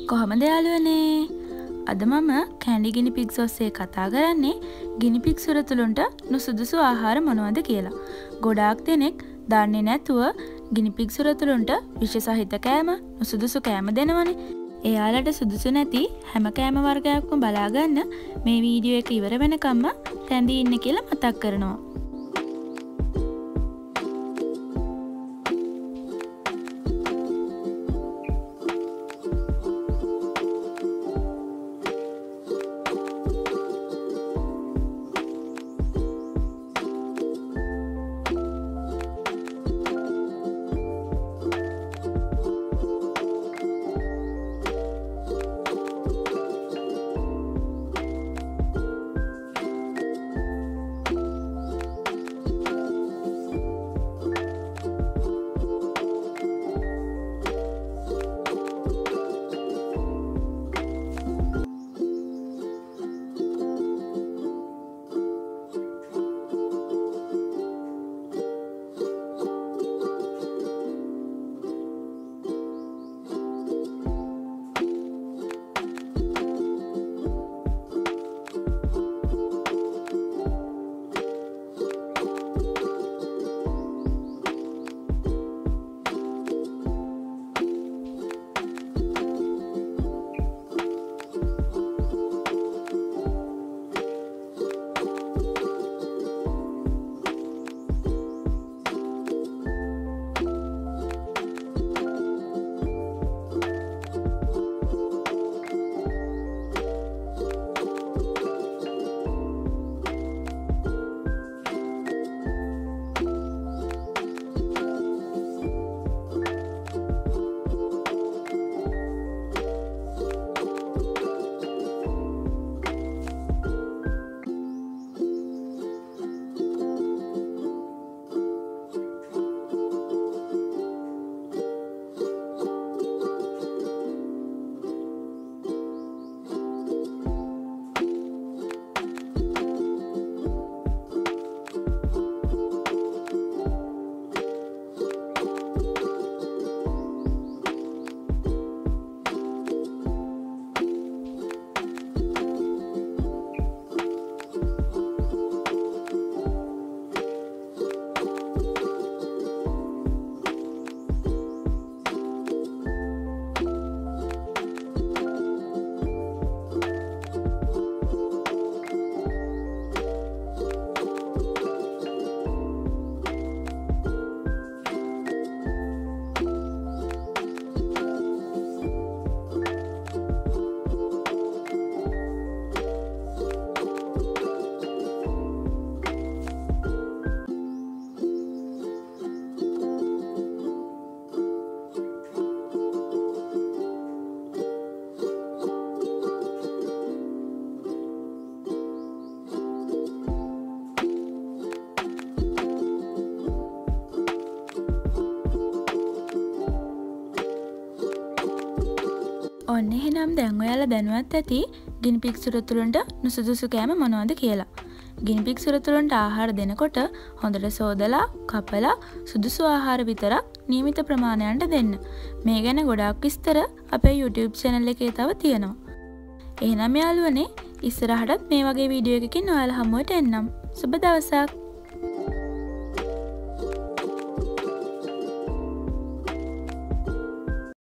කොහොමද යාළුවනේ? අද මම කැන්ඩි ගිනි පිග්ස් ඔස්සේ කතා කරන්නේ ගිනි පිග් සුරතලුන්ට නුසුදුසු ආහාර මොනවද කියලා. ගොඩාක් දෙනෙක් දන්නේ නැතුව ගිනි පිග් සුරතලුන්ට විෂ සහිත කෑම, නුසුදුසු කෑම දෙනවනේ. එයාලට සුදුසු නැති හැම කෑම වර්ගයක්ම බලා ගන්න මේ වීඩියෝ එක ඉවර වෙනකම්ම රැඳී ඉන්න කියලා මතක් කරනවා. ඔන්න එහෙනම් දැන් ඔයාලා දැනුවත් ඇති ගිනි පිග් සුරතලුන්ට නුසුදුසු කෑම මොනවද කියලා. ගිනි පිග් සුරතලුන්ට ආහාර දෙනකොට හොඳට සෝදලා, කපලා සුදුසු ආහාර විතරක් නියමිත ප්‍රමාණයන්ට දෙන්න. මේ ගැන ගොඩාක් විස්තර අපේ YouTube channel එකේ තව තියෙනවා. එහෙනම් යාළුවනේ ඉස්සරහටත් මේ වගේ වීඩියෝ එකකින් ඔයාලා හමුවට එන්නම්. සුබ දවසක්.